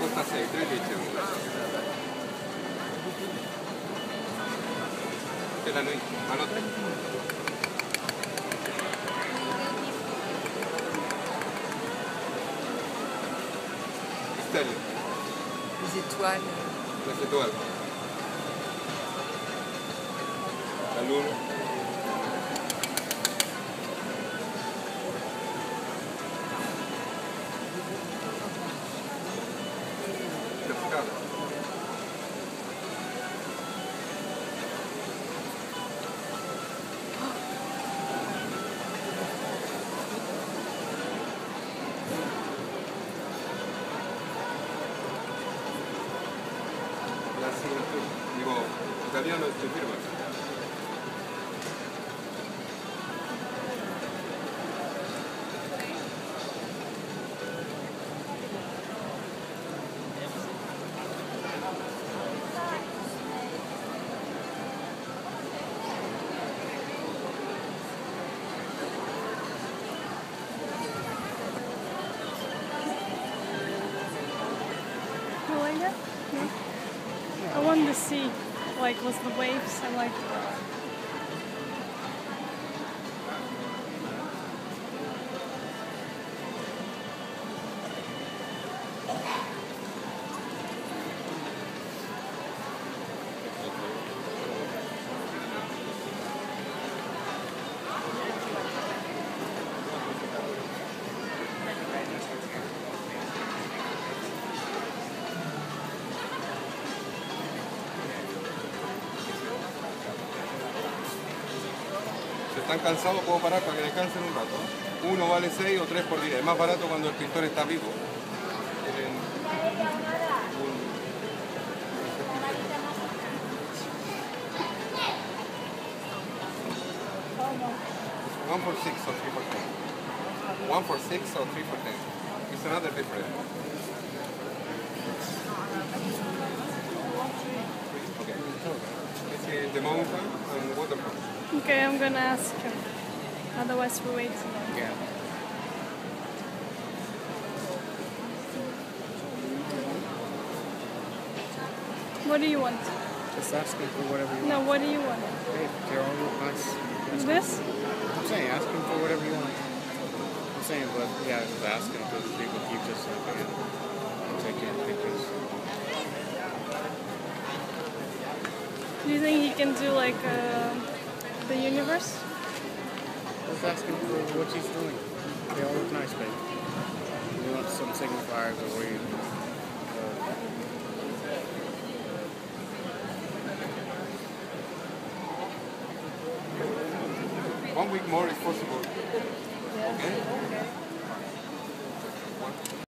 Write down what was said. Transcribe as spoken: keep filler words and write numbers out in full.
Costa sei, tre dieci. Quella noi, anote. Stelle. Les étoiles. Les étoiles. La luna. Cascada. La signatura, digo, italiano es tu firma. You like that? No? I wanted to see, like, was the waves and like. Si están cansados puedo parar para que descansen un rato. Uno vale seis o tres por día. Es más barato cuando el pintor está vivo. Tienen un... One for six or three for ten. One for six or three for ten. It's another different. Okay. This is the mountain and waterfall. Okay, I'm gonna ask him. Otherwise, we wait. Yeah. What do you want? Just asking for whatever you No, want. what do you want? Hey, they're all look nice. That's This? cool. I'm saying, asking for whatever you want. I'm saying, but yeah, just asking because people keep just looking at and taking pictures. Do you think he can do like uh, the universe? Just asking for what she's doing. They all look nice, babe. You want some signifiers or where you... Uh, One week more is possible. Okay?